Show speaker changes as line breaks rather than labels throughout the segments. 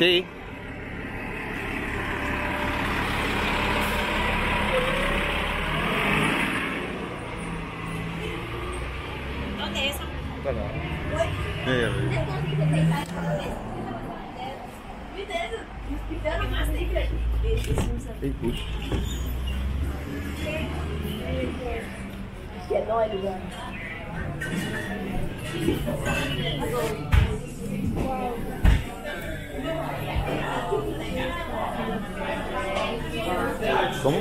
Sí.
¿Dónde es eso?
Bueno. ¿Cómo?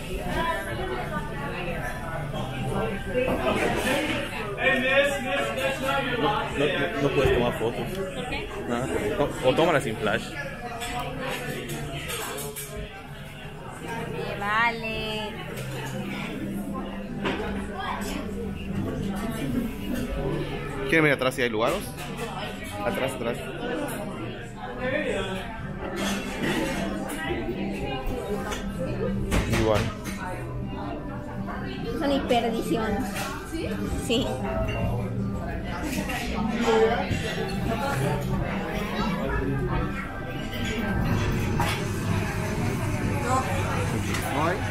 No puedes tomar fotos.
¿Por qué?
Nada. O tómala sin flash.
Vale.
¿Quieren ver atrás si hay lugares? Atrás, atrás. Igual.
Son hiperedición. ¿Sí? Sí.
¿No hay?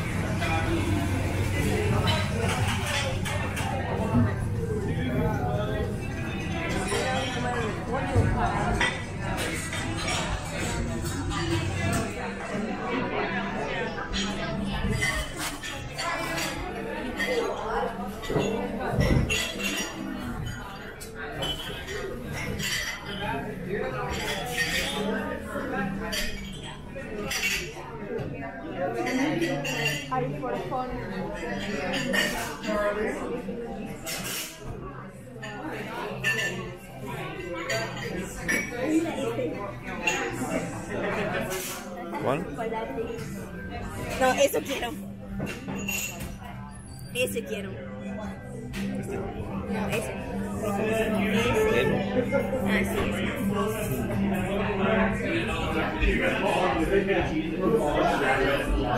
¿Cuál?
No, eso quiero. Ese quiero. No, ese. Ah, sí, ese.